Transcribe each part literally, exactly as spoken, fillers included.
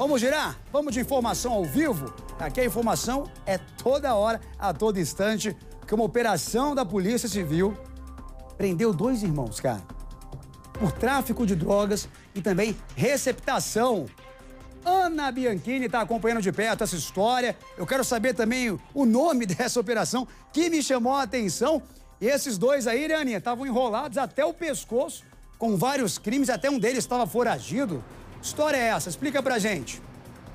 Vamos girar? Vamos de informação ao vivo? Aqui a informação é toda hora, a todo instante, que uma operação da Polícia Civil prendeu dois irmãos, cara, por tráfico de drogas e também receptação. Ana Bianchini está acompanhando de perto essa história. Eu quero saber também o nome dessa operação que me chamou a atenção. E esses dois aí, né, Aninha, estavam enrolados até o pescoço com vários crimes, até um deles estava foragido. Que história é essa? Explica pra gente.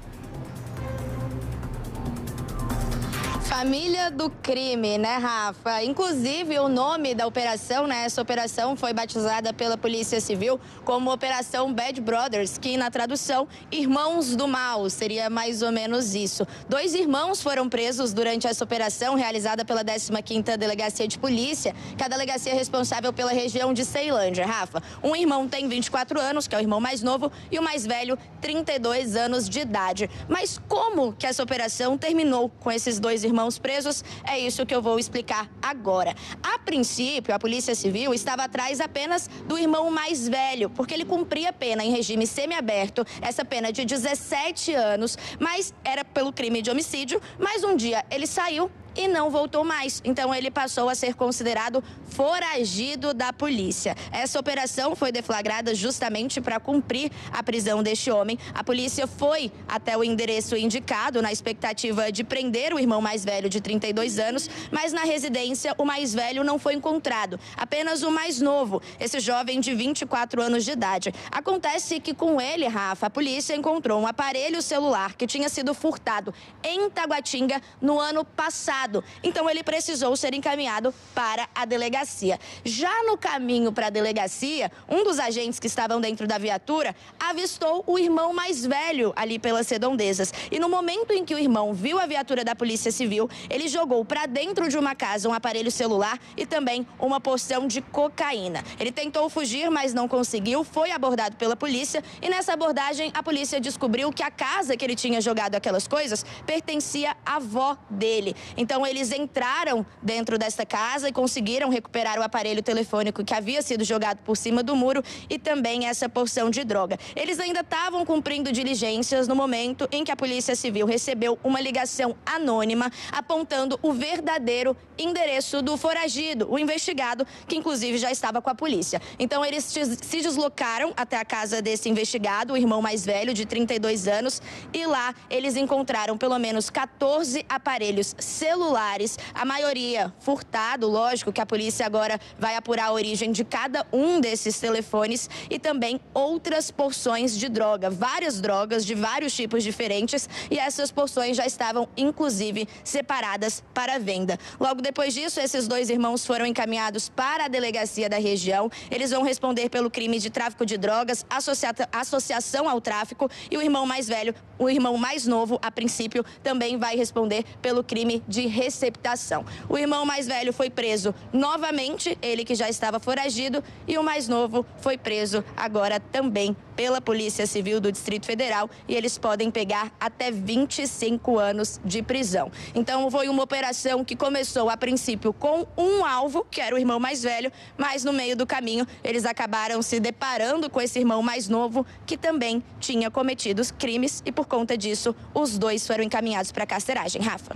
Família do crime, né, Rafa? Inclusive, o nome da operação, né? Essa operação foi batizada pela Polícia Civil como Operação Bad Brothers, que na tradução, Irmãos do Mal, seria mais ou menos isso. Dois irmãos foram presos durante essa operação realizada pela décima quinta Delegacia de Polícia, que é a delegacia responsável pela região de Ceilândia, Rafa. Um irmão tem vinte e quatro anos, que é o irmão mais novo, e o mais velho, trinta e dois anos de idade. Mas como que essa operação terminou com esses dois irmãos presos? É isso que eu vou explicar agora. A princípio, a Polícia Civil estava atrás apenas do irmão mais velho, porque ele cumpria pena em regime semiaberto, essa pena de dezessete anos, mas era pelo crime de homicídio, mas um dia ele saiu e não voltou mais. Então ele passou a ser considerado foragido da polícia. Essa operação foi deflagrada justamente para cumprir a prisão deste homem. A polícia foi até o endereço indicado na expectativa de prender o irmão mais velho de trinta e dois anos, mas na residência o mais velho não foi encontrado, apenas o mais novo, esse jovem de vinte e quatro anos de idade. Acontece que com ele, Rafa, a polícia encontrou um aparelho celular que tinha sido furtado em Taguatinga no ano passado. Então ele precisou ser encaminhado para a delegacia. Já no caminho para a delegacia, um dos agentes que estavam dentro da viatura avistou o irmão mais velho ali pelas redondezas. E no momento em que o irmão viu a viatura da Polícia Civil, ele jogou para dentro de uma casa um aparelho celular e também uma porção de cocaína. Ele tentou fugir, mas não conseguiu, foi abordado pela polícia e nessa abordagem a polícia descobriu que a casa que ele tinha jogado aquelas coisas pertencia à avó dele. Então eles entraram dentro desta casa e conseguiram recuperar o aparelho telefônico que havia sido jogado por cima do muro e também essa porção de droga. Eles ainda estavam cumprindo diligências no momento em que a Polícia Civil recebeu uma ligação anônima apontando o verdadeiro endereço do foragido, o investigado, que inclusive já estava com a polícia. Então eles se deslocaram até a casa desse investigado, o irmão mais velho, de trinta e dois anos, e lá eles encontraram pelo menos quatorze aparelhos celulares, a maioria furtado, lógico que a polícia agora vai apurar a origem de cada um desses telefones e também outras porções de droga, várias drogas de vários tipos diferentes e essas porções já estavam inclusive separadas para venda. Logo depois disso, esses dois irmãos foram encaminhados para a delegacia da região. Eles vão responder pelo crime de tráfico de drogas, associa... associação ao tráfico e o irmão mais velho, o irmão mais novo, a princípio, também vai responder pelo crime de receptação. O irmão mais velho foi preso novamente, ele que já estava foragido, e o mais novo foi preso agora também pela Polícia Civil do Distrito Federal e eles podem pegar até vinte e cinco anos de prisão. Então foi uma operação que começou a princípio com um alvo, que era o irmão mais velho, mas no meio do caminho eles acabaram se deparando com esse irmão mais novo que também tinha cometido os crimes e por conta disso os dois foram encaminhados para a carceragem. Rafa.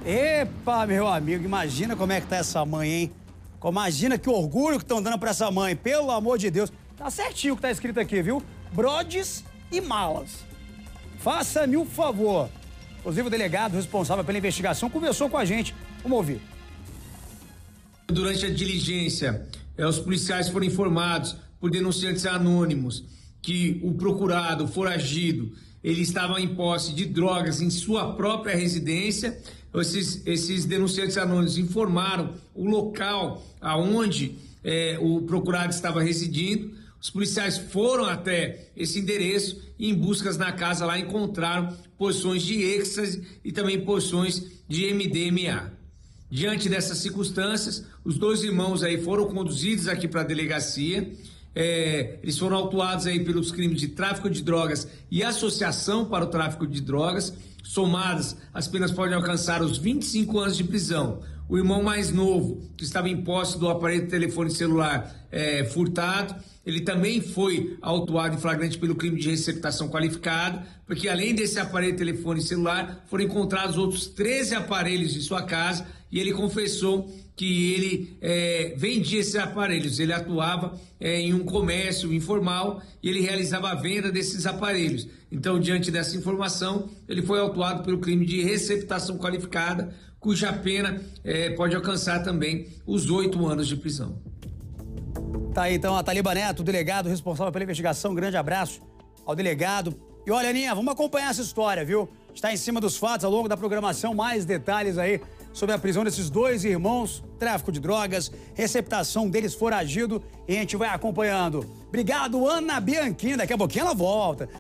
Epa, meu amigo, imagina como é que tá essa mãe, hein? Imagina que orgulho que estão dando pra essa mãe, pelo amor de Deus. Tá certinho o que tá escrito aqui, viu? Brodes e malas. Faça-me um favor. Inclusive o delegado responsável pela investigação conversou com a gente. Vamos ouvir. Durante a diligência, eh, os policiais foram informados por denunciantes anônimos que o procurado, o foragido, ele estava em posse de drogas em sua própria residência. Esses, esses denunciantes anônimos informaram o local aonde eh, o procurado estava residindo. Os policiais foram até esse endereço e em buscas na casa lá encontraram porções de êxtase e também porções de M D M A. Diante dessas circunstâncias, os dois irmãos aí foram conduzidos aqui para a delegacia. É, eles foram autuados aí pelos crimes de tráfico de drogas e associação para o tráfico de drogas. Somadas, as penas podem alcançar os vinte e cinco anos de prisão. O irmão mais novo, que estava em posse do aparelho de telefone celular é, furtado, ele também foi autuado em flagrante pelo crime de receptação qualificada, porque além desse aparelho de telefone celular, foram encontrados outros treze aparelhos em sua casa e ele confessou que ele é, vendia esses aparelhos, ele atuava é, em um comércio informal e ele realizava a venda desses aparelhos. Então, diante dessa informação, ele foi autuado pelo crime de receptação qualificada, cuja pena é, pode alcançar também os oito anos de prisão. Tá aí então a Taliba Neto, o delegado responsável pela investigação. Um grande abraço ao delegado. E olha, Aninha, vamos acompanhar essa história, viu? Está em cima dos fatos ao longo da programação, mais detalhes aí sobre a prisão desses dois irmãos, tráfico de drogas, receptação deles foragido, e a gente vai acompanhando. Obrigado, Ana Bianchini. Daqui a pouquinho ela volta.